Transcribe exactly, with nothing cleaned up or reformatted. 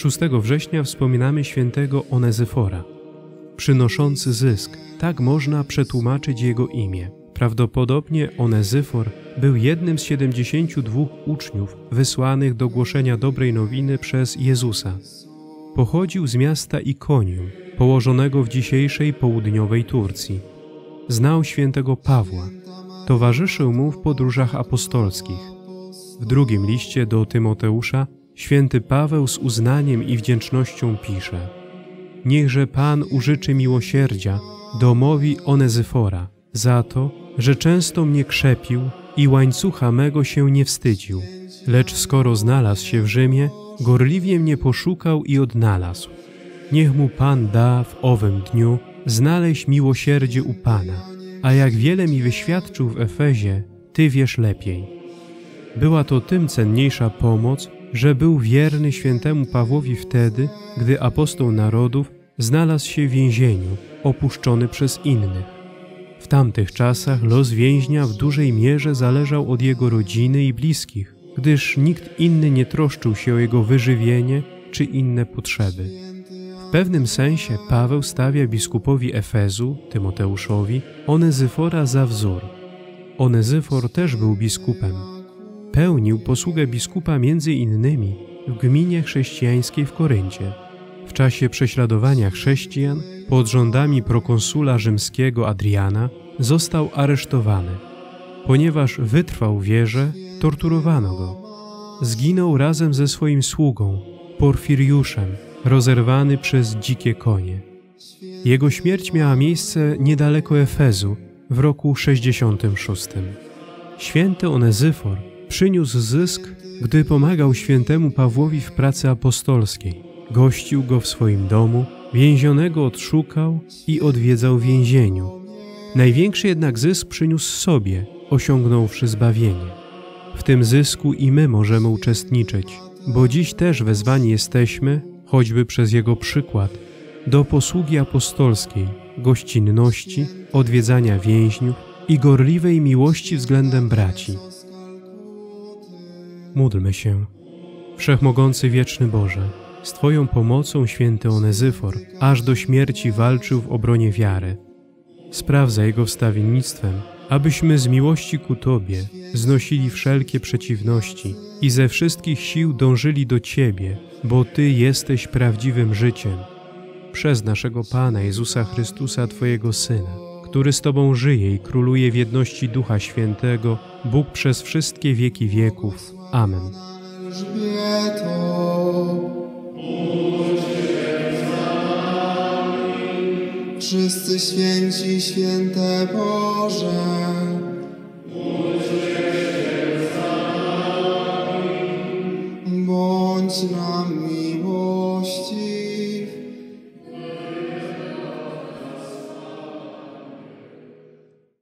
szóstego września wspominamy świętego Onezyfora. Przynoszący zysk, tak można przetłumaczyć jego imię. Prawdopodobnie Onezyfor był jednym z siedemdziesięciu dwóch uczniów wysłanych do głoszenia dobrej nowiny przez Jezusa. Pochodził z miasta Ikonium, położonego w dzisiejszej południowej Turcji. Znał świętego Pawła, towarzyszył mu w podróżach apostolskich. W drugim liście do Tymoteusza święty Paweł z uznaniem i wdzięcznością pisze: Niechże Pan użyczy miłosierdzia domowi Onezyfora za to, że często mnie krzepił i łańcucha mego się nie wstydził, lecz skoro znalazł się w Rzymie, gorliwie mnie poszukał i odnalazł. Niech mu Pan da w owym dniu znaleźć miłosierdzie u Pana, a jak wiele mi wyświadczył w Efezie, Ty wiesz lepiej. Była to tym cenniejsza pomoc, że był wierny świętemu Pawłowi wtedy, gdy apostoł narodów znalazł się w więzieniu, opuszczony przez innych. W tamtych czasach los więźnia w dużej mierze zależał od jego rodziny i bliskich, gdyż nikt inny nie troszczył się o jego wyżywienie czy inne potrzeby. W pewnym sensie Paweł stawia biskupowi Efezu, Tymoteuszowi, Onezyfora za wzór. Onezyfor też był biskupem. Pełnił posługę biskupa między innymi w gminie chrześcijańskiej w Koryncie. W czasie prześladowania chrześcijan pod rządami prokonsula rzymskiego Adriana został aresztowany. Ponieważ wytrwał w wierze, torturowano go. Zginął razem ze swoim sługą, Porfiriuszem, rozerwany przez dzikie konie. Jego śmierć miała miejsce niedaleko Efezu w roku sześćdziesiątym szóstym. Święty Onezyfor przyniósł zysk, gdy pomagał świętemu Pawłowi w pracy apostolskiej. Gościł go w swoim domu, więzionego odszukał i odwiedzał w więzieniu. Największy jednak zysk przyniósł sobie, osiągnąwszy zbawienie. W tym zysku i my możemy uczestniczyć, bo dziś też wezwani jesteśmy, choćby przez jego przykład, do posługi apostolskiej, gościnności, odwiedzania więźniów i gorliwej miłości względem braci. Módlmy się. Wszechmogący wieczny Boże, z Twoją pomocą święty Onezyfor aż do śmierci walczył w obronie wiary. Spraw za jego wstawiennictwem, abyśmy z miłości ku Tobie znosili wszelkie przeciwności i ze wszystkich sił dążyli do Ciebie, bo Ty jesteś prawdziwym życiem. Przez naszego Pana Jezusa Chrystusa, Twojego Syna, który z Tobą żyje i króluje w jedności Ducha Świętego, Bóg przez wszystkie wieki wieków. Amen. Wszyscy święci, święte Boże, bądź nam miłości.